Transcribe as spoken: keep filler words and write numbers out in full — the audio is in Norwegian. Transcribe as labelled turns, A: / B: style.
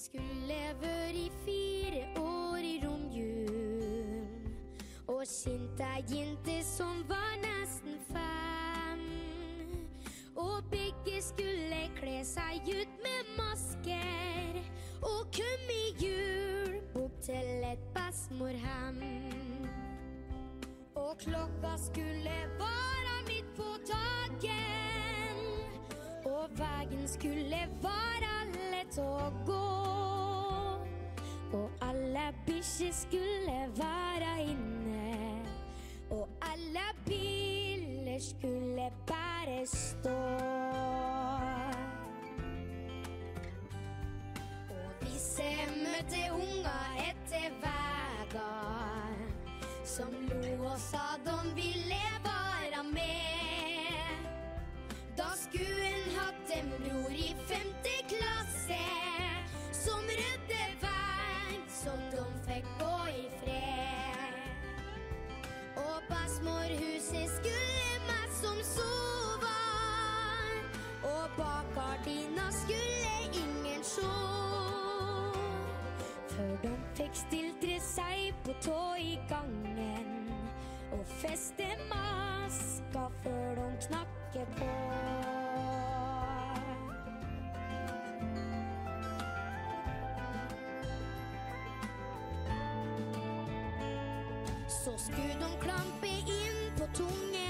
A: skulle vært i fire år i romjulen, og kjent ei jente som var nesten fem. Og begge skulle kle seg ut med masker og komme i jul bort til et bestemorhem. Og klokka skulle være midt på dagen, og veien skulle være lett å gå, og alle bikkjer skulle være inne, og alle biler skulle bare stå. Og disse møtte unger etter veien, som lo og sa de ville være med. Da skulle en hatt en bror i femte klasse, som rydde vei, som de fikk gå i fred. Og bestemorhuset skulle meg som sove, og bak gardina skulle ingen se. Før de fikk stiltre seg på tå i gangen, og feste maska før de knakke på. Så skulle de klampe inn på tunge